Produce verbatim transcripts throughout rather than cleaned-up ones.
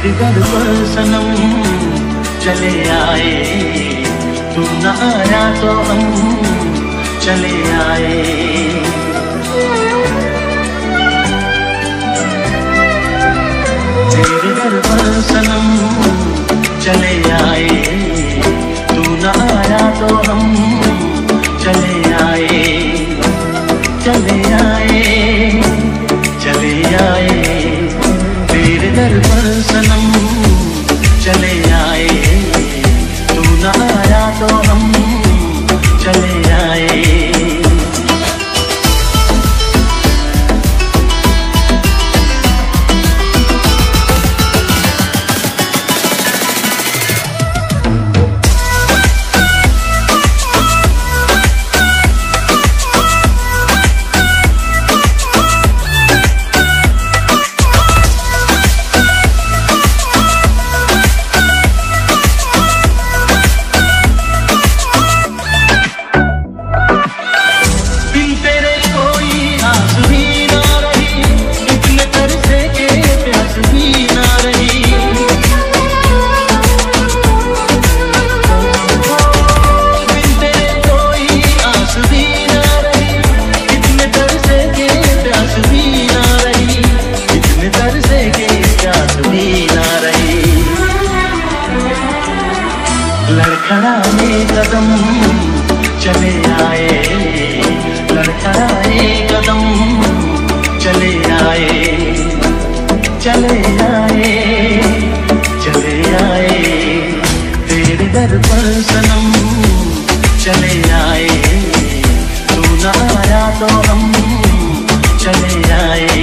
तेरे दर पर सनम चले आए, तू न आया तो हम चले आए। तेरे दर पर सनम चले आए, तू न आया तो हम चले आए, चले आए, चले आए। तेरे दर पर सनम चले आए, तू न आया तो हम चले आए। लड़खड़ाए कदम चले आए, लड़खड़ाए कदम चले आए, चले आए, चले आए। तेरे दर पर सनम चले आए, तू न आया तो हम चले आए।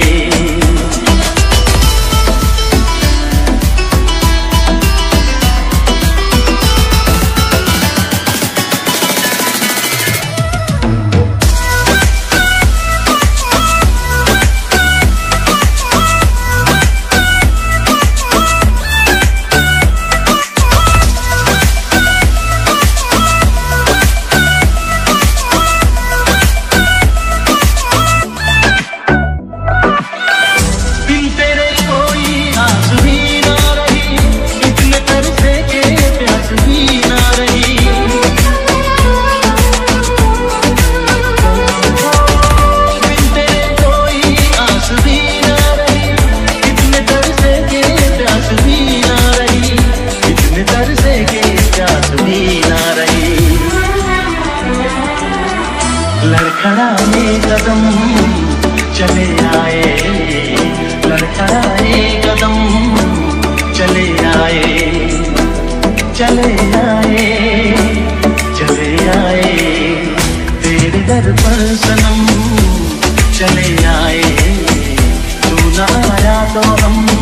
लड़खड़ाए कदम चले आए, लड़खड़ाए कदम चले आए, चले आए, चले आए। तेरे दर पर सनम चले आए, तू न आया तो हम